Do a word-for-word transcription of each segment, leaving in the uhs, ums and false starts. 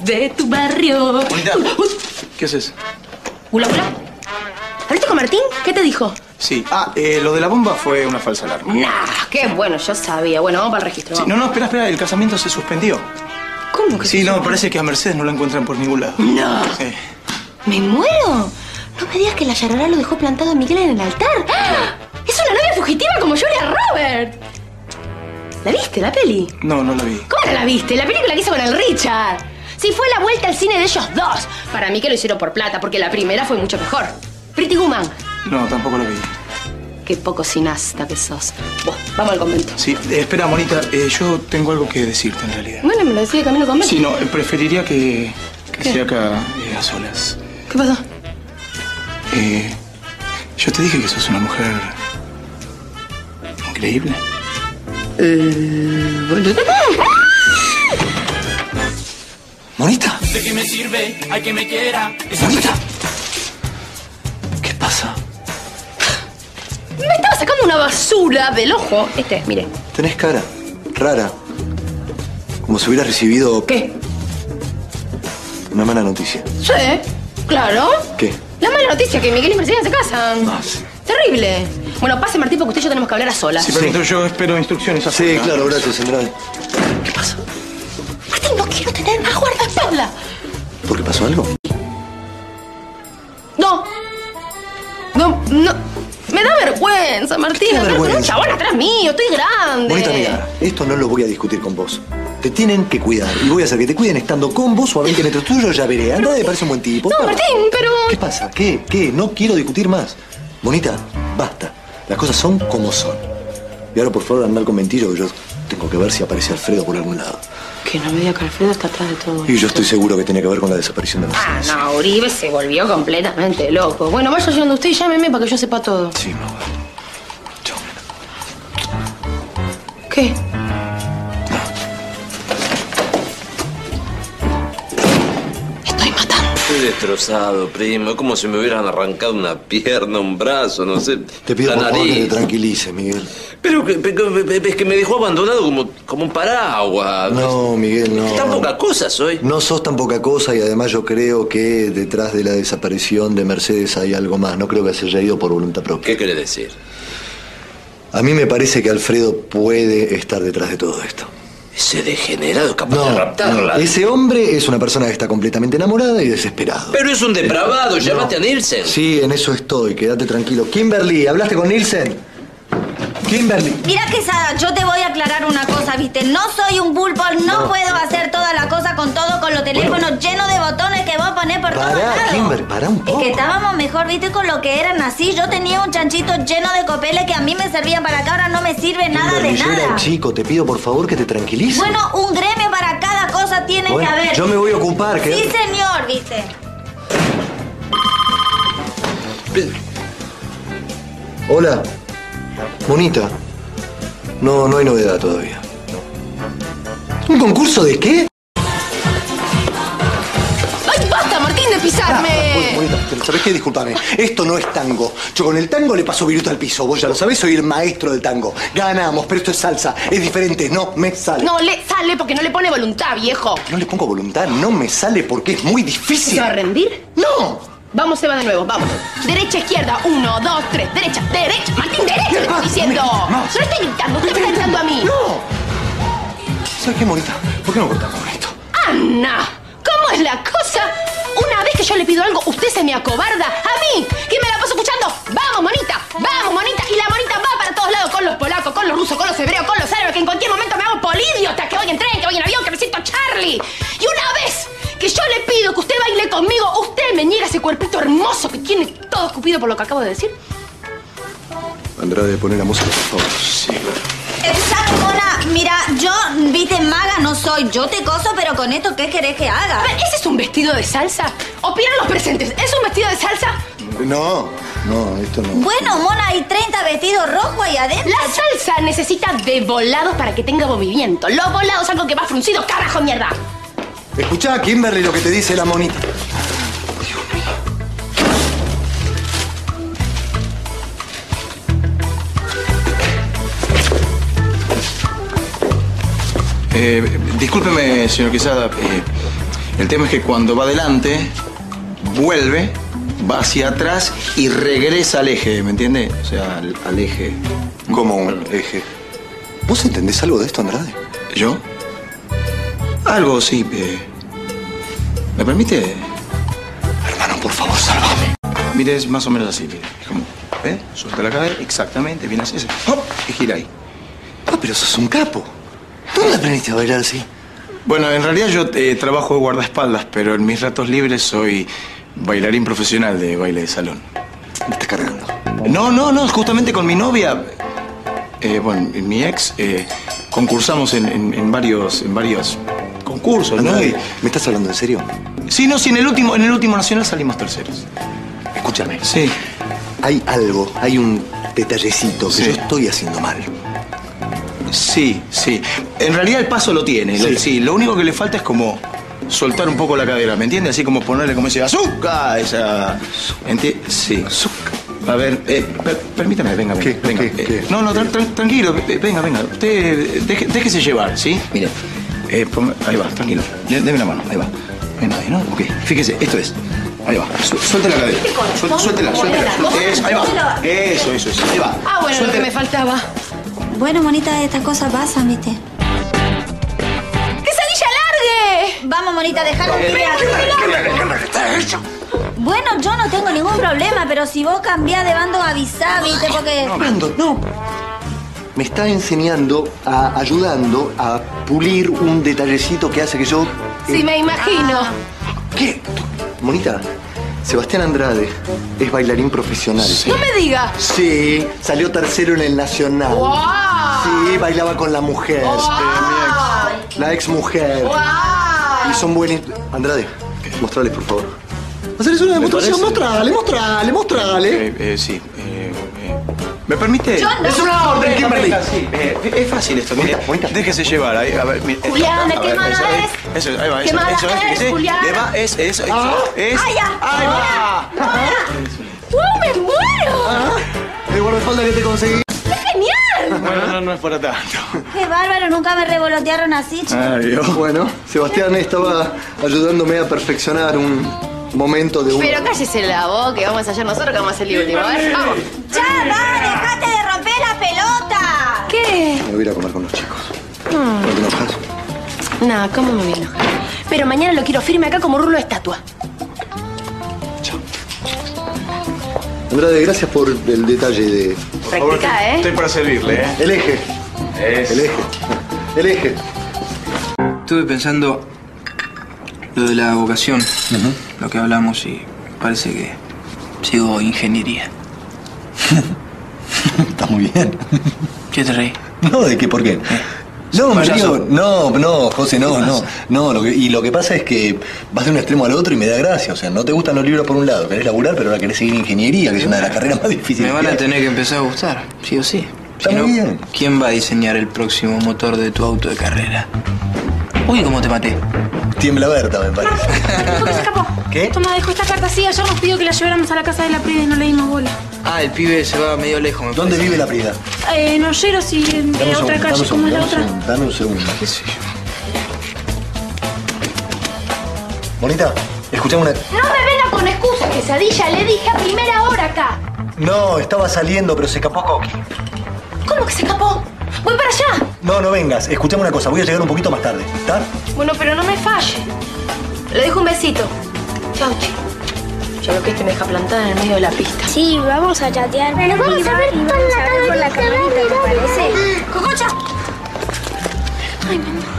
de tu barrio. Bonita. ¿Qué haces? Hula, hula. ¿Hablaste con Martín? ¿Qué te dijo? Sí. Ah, eh, lo de la bomba fue una falsa alarma. Nah, qué bueno, yo sabía. Bueno, vamos para el registro. Sí, no, no, espera, espera. El casamiento se suspendió. ¿Cómo que Sí, se no, suspendió? parece que a Mercedes no la encuentran por ningún lado. No. Sí. ¡Me muero! No me digas que la Yarará lo dejó plantado a Miguel en el altar. ¡Ah! ¡Es una novia fugitiva como Julia Roberts! ¿La viste, la peli? No, no la vi. ¿Cómo no la viste? La película que hizo con el Richard. Sí, fue la vuelta al cine de ellos dos. Para mí que lo hicieron por plata, porque la primera fue mucho mejor. Pretty Woman. No, tampoco la vi. Qué poco cineasta que sos. Vos, vamos al convento. Sí, eh, espera, Monita. Eh, yo tengo algo que decirte, en realidad. Bueno, me lo decís de camino al convento. Sí, no, eh, preferiría que, que ¿Qué? sea acá eh, a solas. ¿Qué pasó? Eh, yo te dije que sos una mujer increíble. Eh... bueno. ¿Monita? ¿De qué me sirve? Hay que me quiera. ¿Monita? ¿Qué pasa? Me estaba sacando una basura del ojo. Este, mire. Tenés cara rara. Como si hubieras recibido ¿Qué? una mala noticia. Sí, claro. ¿Qué? La mala noticia que Miguel y Mercedes se casan. Ah, sí. Terrible. Bueno, pase Martín porque usted y yo tenemos que hablar a solas. Sí, pero yo espero instrucciones Sí, afuera. claro, gracias, Andrade. ¿Qué pasa? Martín, no quiero tener más guardaespaldas. ¿Por qué pasó algo? No. No, no. Me da vergüenza, Martín. ¿Qué Andar con un vergüenza? chabón atrás mío. Estoy grande. Bonita amiga, esto no lo voy a discutir con vos. Te tienen que cuidar. Y voy a hacer que te cuiden estando con vos o a ver que entre tuyo ya veré. Andrade parece un buen tipo. No, Para. Martín, pero... ¿Qué pasa? ¿Qué? ¿Qué? No quiero discutir más. Bonita, basta. Las cosas son como son. Y ahora, por favor, andar con mentillo, que yo tengo que ver si aparece Alfredo por algún lado. Que no me diga que Alfredo está atrás de todo. Y yo estoy seguro que tiene que ver con la desaparición de Ah, Mercedes. no, Uribe se volvió completamente loco. Bueno, vaya yendo usted y llámeme para que yo sepa todo. Sí, no. Chao. ¿Qué? Estoy matando. Estoy destrozado, primo. Es como si me hubieran arrancado una pierna, un brazo, no sé. Te pido la por favor que nariz. te tranquilices, Miguel. Pero que- pero es que me dejó abandonado como, como un paraguas. No, Miguel, no. Tan poca cosa soy. No sos tan poca cosa y además yo creo que detrás de la desaparición de Mercedes hay algo más. No creo que se haya ido por voluntad propia. ¿Qué querés decir? A mí me parece que Alfredo puede estar detrás de todo esto. Ese degenerado capaz de No, raptarla. no, ese hombre es una persona que está completamente enamorada y desesperado. Pero es un depravado. Llamaste a Nielsen. Sí, en eso estoy, quédate tranquilo. Kimberly, ¿hablaste con Nielsen? Kimberly. Mira, Quesada, yo te voy a aclarar una cosa, ¿viste? No soy un pulpo, no, No. puedo hacer toda la cosa con todo, con los teléfonos llenos de botones que vos ponés por todos Pará, lados. Kimberly, pará un Es poco. que estábamos mejor, ¿viste? Con lo que eran así. Yo tenía un chanchito lleno de copeles que a mí me servían para acá, ahora no me sirve nada de Kimberly, yo era nada. un chico, te pido por favor que te tranquilices. Bueno, un gremio para cada cosa tiene Bueno, que haber. yo me voy a ocupar, que... Sí, señor, ¿viste? Hola, Monita. No, no hay novedad todavía. ¿Un concurso de qué? ¡Ay, basta, Martín, de pisarme! Bonita, pero ¿sabés qué? Discúlpame. Esto no es tango. Yo con el tango le paso viruta al piso. Vos ya lo sabés, soy el maestro del tango. Ganamos, pero esto es salsa. Es diferente, no me sale. No le sale porque no le pone voluntad, viejo. No le pongo voluntad, no me sale porque es muy difícil. ¿Se va a rendir? ¡No! Vamos, Eva, de nuevo, vamos. Derecha, izquierda, uno, dos, tres. Derecha, derecha. Martín, derecha, le estoy diciendo. No, No le estoy gritando, usted me está gritando a mí. ¡No! ¿Sabes qué, Monita? ¿Por qué no cortamos esto? Ana, ¿cómo es la cosa? Una vez que yo le pido algo, usted se me acobarda. A mí, que me la paso escuchando. Vamos, monita, vamos, monita. Y la monita va para todos lados con los polacos, con los rusos, con los hebreos, con los árabes, que en cualquier momento me hago polidiota, que voy en tren, que voy en avión, que me siento Charlie. Y una vez que yo le pido que usted baile conmigo, usted me niega ese cuerpito hermoso que tiene todo escupido por lo que acabo de decir. Andrade, poné la música, por favor. Sí, Exacto, Mona. Mira, yo, viste, maga no soy. Yo te coso, pero con esto, ¿qué querés que haga? A ver, ¿ese es un vestido de salsa? Opinan los presentes, ¿es un vestido de salsa? No, no, esto no. Bueno, Mona, hay treinta vestidos rojos ahí adentro. La salsa necesita de volados para que tenga movimiento. Los volados algo que va fruncido, carajo, mierda. Escuchá, Kimberly, lo que te dice la monita. Eh, discúlpeme, señor Quesada. Eh, El tema es que cuando va adelante, vuelve, va hacia atrás y regresa al eje, ¿me entiende? O sea, al, al eje. ¿Cómo un eje? ¿Vos entendés algo de esto, Andrade? ¿Yo? Algo, sí. Eh, ¿Me permite? Hermano, por favor, sálvame. Mire, es más o menos así, mire. Es como, ¿eh? Suelta la cadera, exactamente, viene así, ¡hop! Y gira ahí. Ah, pero sos un capo. ¿Dónde aprendiste a bailar así? Bueno, en realidad yo eh, trabajo de guardaespaldas, pero en mis ratos libres soy bailarín profesional de baile de salón. Me estás cargando. No, no, no, justamente con mi novia, eh, bueno, mi ex, eh, concursamos en, en, en varios, en varios concursos, ¿no? Andrade, ¿me estás hablando en serio? Sí, no, sí, en el último, en el último nacional salimos terceros. Escúchame. Sí. Hay algo, hay un detallecito que Sí. yo estoy haciendo mal. Sí, sí. En realidad el paso lo tiene, Sí. lo, sí. Lo único que le falta es como soltar un poco la cadera, ¿me entiende? Así como ponerle como ese azúcar, esa... ¿Enti- Sí. A ver, eh, per- permítame, venga, venga. ¿Qué? venga. ¿Qué? Eh, ¿Qué? No, no, tran- tran- tranquilo, eh, venga, venga. Usted deje- déjese llevar, ¿sí? Mire, eh, ponga- ahí va, tranquilo. Dé- Deme la mano, ahí va. Venga, ahí, ¿no? Ok, fíjese, esto es. Ahí va, Su- suelte la cadera. Suel- Suéltela, suéltela. Eso, ahí va. Eso, eso, eso. Ahí va. Ah, bueno, lo que Suéltela. me faltaba. Bueno, monita, estas cosas pasan, ¿viste? ¡Quesadilla largue! Vamos, monita, déjalo que Bueno, yo no tengo ningún problema, pero si vos cambiás de bando, avisá, ¿viste? Porque... Brandon, no. Me está enseñando, a, ayudando a pulir un detallecito que hace que yo... Sí, me imagino. ¿Qué? Monita, Sebastián Andrade es bailarín profesional. No me diga. Sí, salió tercero en el Nacional. ¡Wow! Sí, bailaba con la mujer. ¡Wow! La ex mujer. ¡Wow! Y son buenos. Andrade, mostrales, por favor. Hacerles una demostración. parece? Mostrale, mostrale, mostrale. Eh, eh, sí. eh, eh. ¿Me permite? Yo no. Es una orden, Kimberly. Venga, sí, eh, es fácil esto, mire. Bonita, bonita. Déjese llevar. Ahí, a ver, mire. Julián, ¿de A qué ver, mano eso, es? Eso, ahí va, ¿Qué eso, mano eso, es, fíjese. Julián? Le va, es, eso, eso. Ah. Es. ¡Ay, ya! ¡Ahí va! ¡Uh, me muero! Ah, el guardaespaldas que te conseguí. ¡Genial! Bueno, no, no es para tanto. Qué bárbaro, nunca me revolotearon así, chicos. Ay, Dios. Bueno, Sebastián estaba ayudándome a perfeccionar un momento de un... Pero cállese la boca, que vamos a ensayar nosotros, que vamos a hacer el último. A ver, vamos. ¡Ya va! ¡Dejate de romper la pelota! ¿Qué? Me voy a ir a comer con los chicos. ¿No te enojas? No, ¿cómo me voy a enojar? Pero mañana lo quiero firme acá como rulo de estatua. Chao. Andrade, gracias por el detalle de... Practica, ¿eh? Estoy para servirle, ¿eh? El eje. Es. El eje. El eje. Estuve pensando lo de la vocación, lo que hablamos, y parece que sigo ingeniería. Está muy bien. ¿Qué te reí? No, ¿de qué? ¿Por qué? No, me Payaso. digo, no, no, José, no, no, no, lo que, y lo que pasa es que vas de un extremo al otro y me da gracia, o sea, no te gustan los libros por un lado, querés laburar, pero ahora querés seguir ingeniería, que es una de las carreras más difíciles. Me van que a hay. tener que empezar a gustar, sí o sí. Está Si no, muy bien. ¿quién va a diseñar el próximo motor de tu auto de carrera? Uy, cómo te maté. Tiembla Berta, me parece. ¿Por qué se escapó? ¿Qué? Toma, dejó esta carta así. Ayer nos pidió que la lleváramos a la casa de la Prida y no le dimos bola. Ah, el pibe se va medio lejos, me ¿Dónde parece. vive la Prida? Eh, en Olleros y en Dame un la otra segundo, calle. ¿Cómo es la dame un otra? segundo, dame un segundo. ¿Qué sé yo? Bonita, escuchame una... No me venga con excusas, quesadilla. Le dije a primera hora acá. No, estaba saliendo, pero se escapó Coqui. ¿Cómo que se escapó? Voy para allá. No, no vengas, escuchame una cosa, voy a llegar un poquito más tarde, ¿está? Bueno, pero no me falle. Le dejo un besito. Chau, chico. Yo creo que este me deja plantada en el medio de la pista. Sí, vamos a chatear. Pero vamos a ver por la, por la camarita, ¿te parece? ¡Cococha! Ay, mi amor.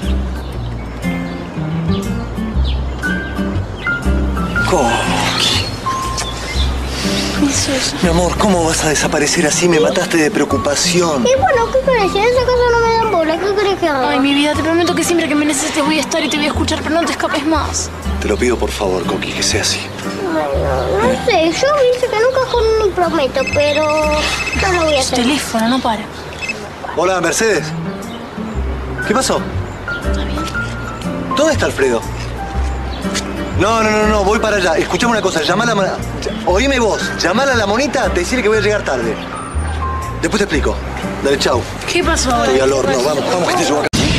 Coqui. ¿Qué es eso? Mi amor, ¿cómo vas a desaparecer así? Me mataste de preocupación. Y bueno, ¿qué crees? En esa casa no me dan bola. ¿Qué crees que haga? Ay, mi vida, te prometo que siempre que me necesites voy a estar y te voy a escuchar, pero no te escapes más. Te lo pido por favor, Coqui, que sea así. No, no sé, yo dice que nunca con ni prometo, pero no lo voy a Su hacer. teléfono, no para. Hola, Mercedes. ¿Qué pasó? ¿Dónde está Alfredo? No, no, no, no, voy para allá. Escuchame una cosa, llamala a la... Oíme vos, llamala a la monita, decirle que voy a llegar tarde. Después te explico. Dale, chau. ¿Qué pasó ahora? Estoy al ¿Qué horno, pasó? vamos, vamos, que te llevo acá.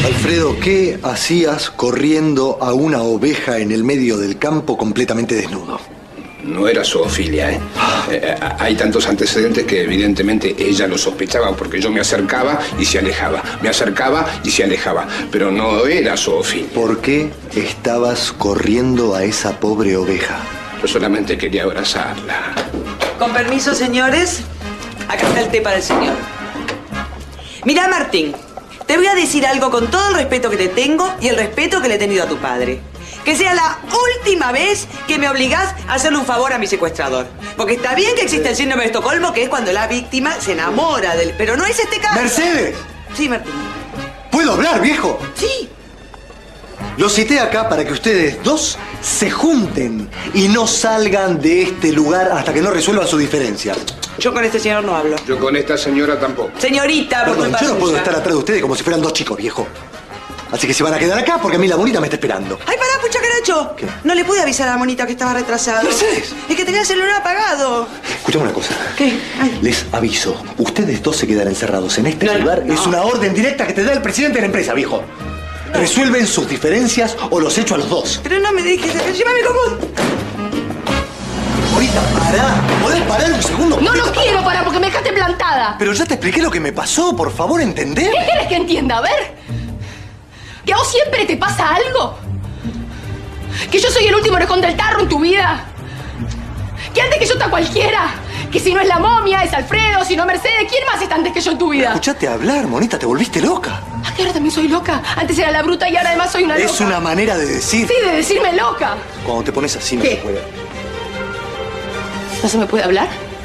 Alfredo, ¿qué hacías corriendo a una oveja en el medio del campo completamente desnudo? No era zoofilia, ¿eh? eh hay tantos antecedentes que evidentemente ella lo sospechaba porque yo me acercaba y se alejaba. Me acercaba y se alejaba. Pero no era zoofilia. ¿Por qué estabas corriendo a esa pobre oveja? Yo solamente quería abrazarla. Con permiso, señores. Acá está el té para el señor. Mirá, Martín. Te voy a decir algo con todo el respeto que te tengo y el respeto que le he tenido a tu padre. Que sea la última vez que me obligás a hacerle un favor a mi secuestrador. Porque está bien que existe el síndrome de Estocolmo, que es cuando la víctima se enamora del... Pero no es este caso. ¡Mercedes! Sí, Martín. ¿Puedo hablar, viejo? Sí. Lo cité acá para que ustedes dos se junten y no salgan de este lugar hasta que no resuelvan su diferencia. Yo con este señor no hablo. Yo con esta señora tampoco. Señorita, por Perdón, culpa yo no puedo suya. estar atrás de ustedes como si fueran dos chicos, viejo. Así que se van a quedar acá porque a mí la bonita me está esperando. ¡Ay, pará, pucha caracho! ¿Qué? No le pude avisar a la monita que estaba retrasado. Mercedes. Es que tenía el celular apagado. Escuchame una cosa. ¿Qué? Ay. Les aviso, ustedes dos se quedan encerrados en este No, lugar. no. Es una orden directa que te da el presidente de la empresa, viejo. No. Resuelven sus diferencias o los echo a los dos. Pero no me dejes. Llévame como... Ahorita, pará. ¿Podés parar un segundo? No, no quiero parar porque me dejaste plantada. Pero ya te expliqué lo que me pasó, por favor, ¿entendés? ¿Qué quieres que entienda? A ver. ¿Que a vos siempre te pasa algo? ¿Que yo soy el último orejón del tarro en tu vida? ¿Que antes que yo está cualquiera? ¿Que si no es la momia, es Alfredo, si no Mercedes? ¿Quién más está antes que yo en tu vida? Escuchate hablar, monita, te volviste loca. ¿A qué ahora también soy loca? Antes era la bruta y ahora además soy una loca. Es una manera de decir. Sí, de decirme loca. Cuando te pones así no ¿Qué? se puede. ¿No se me puede hablar?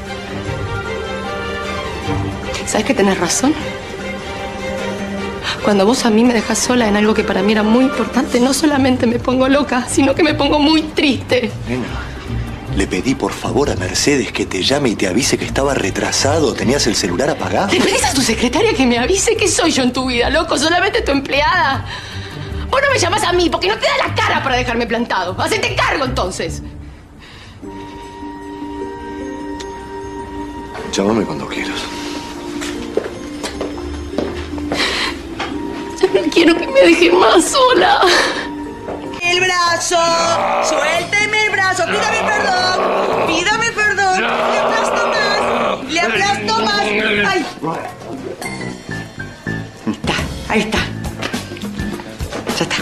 ¿Sabes que tenés razón? Cuando vos a mí me dejas sola en algo que para mí era muy importante, no solamente me pongo loca, sino que me pongo muy triste. Nena, le pedí por favor a Mercedes que te llame y te avise que estaba retrasado. ¿Tenías el celular apagado? ¿Le pedís a tu secretaria que me avise qué soy yo en tu vida, loco? Solamente tu empleada. Vos no me llamás a mí porque no te da la cara para dejarme plantado. Hacete cargo entonces. Llámame cuando quieras. Yo no quiero que me dejes más sola. ¡El brazo! ¡Suélteme el brazo! ¡Pídame perdón! ¡Pídame perdón! ¡Le aplasto más! ¡Le aplasto más! ¡Ay! Está, ahí está. Ya está.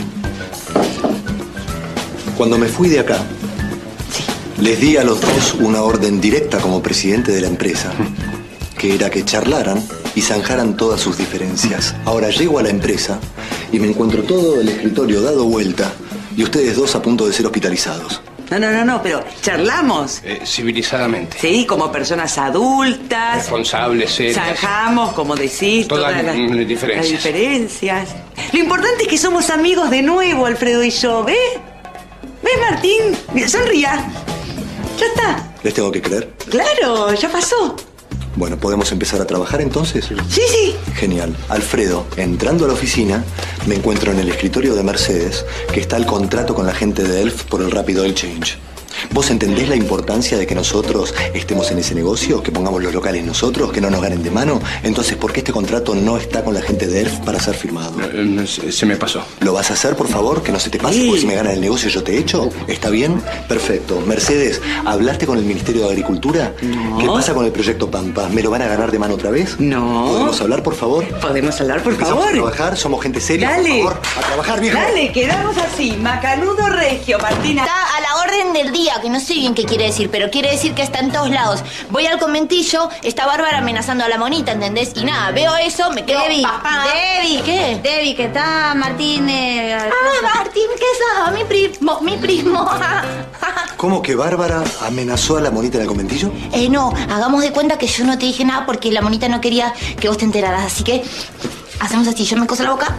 Cuando me fui de acá, les di a los dos una orden directa como presidente de la empresa, que era que charlaran y zanjaran todas sus diferencias. Ahora llego a la empresa y me encuentro todo el escritorio dado vuelta y ustedes dos a punto de ser hospitalizados. No, no, no, no, pero charlamos. Eh, civilizadamente. Sí, como personas adultas. Responsables, serias. Zanjamos, como decís, Todas todas, las, las diferencias. las diferencias. Lo importante es que somos amigos de nuevo, Alfredo y yo, ¿ves? ¿Ves, Martín? Mira, sonría. Ya está. ¿Les tengo que creer? Claro, ya pasó. Bueno, ¿podemos empezar a trabajar entonces? Sí, sí. Genial. Alfredo, entrando a la oficina, me encuentro en el escritorio de Mercedes, que está el contrato con la gente de Elf por el Rapid Oil Change. ¿Vos entendés la importancia de que nosotros estemos en ese negocio? ¿Que pongamos los locales nosotros? ¿Que no nos ganen de mano? Entonces, ¿por qué este contrato no está con la gente de Elf para ser firmado? Eh, se, se me pasó. ¿Lo vas a hacer, por favor? Que no se te pase, Sí. porque si me ganan el negocio yo te echo. ¿Está bien? Perfecto. Mercedes, ¿hablaste con el Ministerio de Agricultura? No. ¿Qué pasa con el proyecto Pampa? ¿Me lo van a ganar de mano otra vez? No. ¿Podemos hablar, por favor? ¿Podemos hablar, por Empezamos favor? a trabajar, somos gente seria, Dale. por favor. A trabajar, viejo. Dale, quedamos así. Macanudo regio, Martina. Está a la orden del día, que no sé bien qué quiere decir, pero quiere decir que está en todos lados. Voy al conventillo, está Bárbara amenazando a la monita, ¿entendés? Y nada, veo eso, me quedo Debbie, pasmada. Debbie, ¿Qué? Debbie, que está Martín. Eh, Ah, Martín, ¿qué es? Mi primo, mi primo. ¿Cómo que Bárbara amenazó a la monita en el conventillo? Eh, no, hagamos de cuenta que yo no te dije nada porque la monita no quería que vos te enteraras. Así que hacemos así, yo me coso la boca.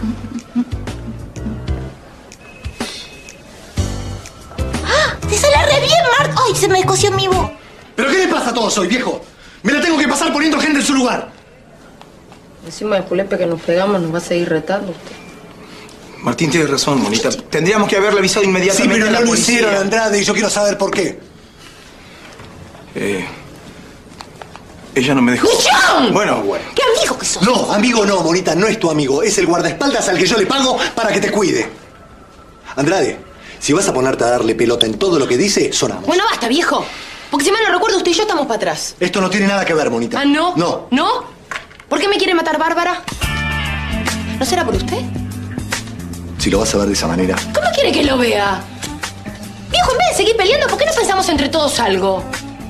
¡Ah! ¡Te sale re bien, Mart! ¡Ay, se me descosió mi voz! ¿Pero qué le pasa a todos hoy, viejo? Me la tengo que pasar poniendo gente en su lugar. Encima del julepe que nos pegamos nos va a seguir retando usted. Martín tiene razón, monita. Tendríamos que haberle avisado Sí, inmediatamente pero a la no lo policía. hicieron, Andrade, y yo quiero saber por qué. Eh, ella no me dejó. ¡Luchón! Bueno, bueno. ¿Qué amigo que sos? No, amigo no, Monita, no es tu amigo. Es el guardaespaldas al que yo le pago para que te cuide. Andrade, si vas a ponerte a darle pelota en todo lo que dice, sonamos. Bueno, basta, viejo. Porque si mal no recuerdo, usted y yo estamos para atrás. Esto no tiene nada que ver, Monita. ¿Ah, no? No. ¿No? ¿Por qué me quiere matar Bárbara? ¿No será por usted? Si lo vas a ver de esa manera. ¿Cómo quiere que lo vea? Viejo, en vez de seguir peleando, ¿por qué no pensamos entre todos algo?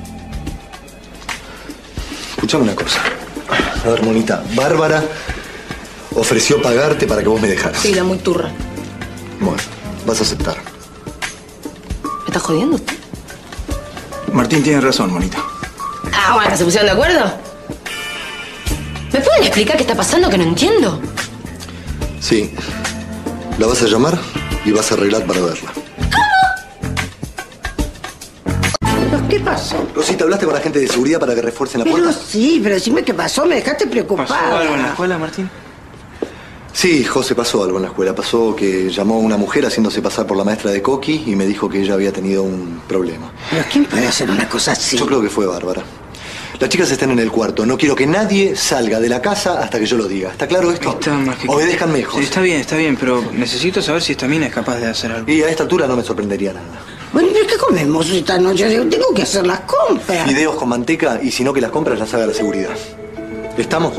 Escuchame una cosa. A ver, Monita, Bárbara ofreció pagarte para que vos me dejaras. Sí, la muy turra. Bueno, vas a aceptar. ¿Me está jodiendo usted? Martín tiene razón, Monita. Ah, bueno, ¿se pusieron de acuerdo? ¿Me pueden explicar qué está pasando que no entiendo? Sí. La vas a llamar y vas a arreglar para verla. ¿Qué pasó? Rosita, ¿hablaste con la gente de seguridad para que refuercen la Pero puerta? sí, pero decime qué pasó, me dejaste preocupada. ¿Pasó algo en la escuela, Martín? Sí, José, pasó algo en la escuela. Pasó que llamó a una mujer haciéndose pasar por la maestra de Coqui y me dijo que ella había tenido un problema. ¿Pero quién puede hacer una cosa así? Yo creo que fue Bárbara. Las chicas están en el cuarto. No quiero que nadie salga de la casa hasta que yo lo diga. ¿Está claro esto? Está más que... Obedézcanme, José. Sí, está bien, está bien, pero necesito saber si esta mina es capaz de hacer algo. Y a esta altura no me sorprendería nada. Bueno, ¿pero qué comemos esta noche? Yo tengo que hacer las compras. Fideos con manteca y si no que las compras las haga la seguridad. ¿Estamos?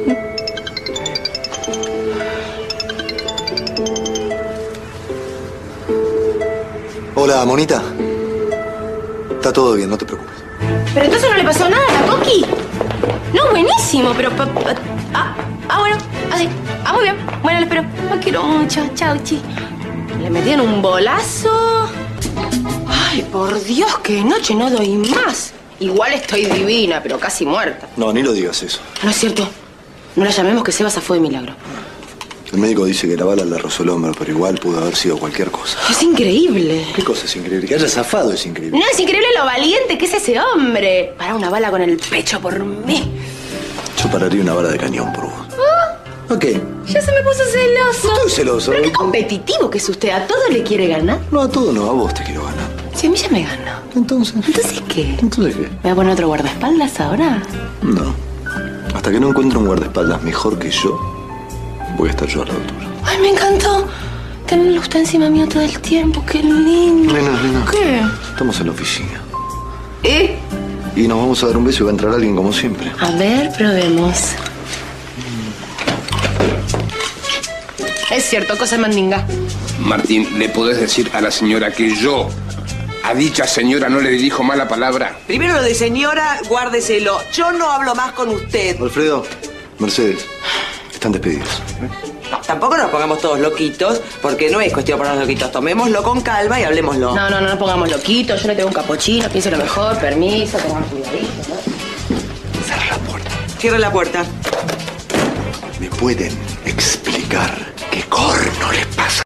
Hola, Monita. Está todo bien, no te preocupes. ¿Pero entonces no le pasó nada a la Coqui? No, buenísimo, pero... Pa, pa, ah, ah, bueno, así. Ah, muy bien. Bueno, le espero. Lo quiero mucho. Chau, chi. Le metieron un bolazo. Ay, por Dios, que de noche no doy más. Igual estoy divina, pero casi muerta. No, ni lo digas eso. No es cierto. No la llamemos que Seba zafó de milagro. El médico dice que la bala le rozó el hombro, pero igual pudo haber sido cualquier cosa. Es increíble. ¿Qué cosa es increíble? Que haya zafado es increíble. No, es increíble lo valiente que es ese hombre. Para una bala con el pecho por mí. Yo pararía una bala de cañón por vos. ¿Ah? Ok. Ya se me puso celoso. No estoy celoso. Pero qué competitivo que es usted. ¿A todo le quiere ganar? No, a todo no. A vos te quiero ganar. Si a mí ya me ganó. Entonces. ¿Entonces qué? ¿Entonces qué? ¿Me va a poner otro guardaespaldas ahora? No. Hasta que no encuentre un guardaespaldas mejor que yo, voy a estar yo a la altura. Ay, me encantó tenerlo usted encima mío todo el tiempo. Qué lindo. Nena, nena. ¿Qué? Estamos en la oficina. ¿Eh? Y nos vamos a dar un beso y va a entrar alguien como siempre. A ver, probemos. Es cierto, cosa mandinga. Martín, ¿le podés decir a la señora que yo, a dicha señora, no le dirijo mala palabra? Primero lo de señora, guárdeselo. Yo no hablo más con usted. Alfredo, Mercedes, están despedidos. No, tampoco nos pongamos todos loquitos, porque no es cuestión de ponernos loquitos. Tomémoslo con calma y hablemoslo. No, no, no nos pongamos loquitos. Yo le tengo un capuchino, piense lo mejor, permiso, tengamos cuidadito, ¿no? Cierra la puerta. Cierra la puerta. ¿Me pueden explicar qué corno les pasa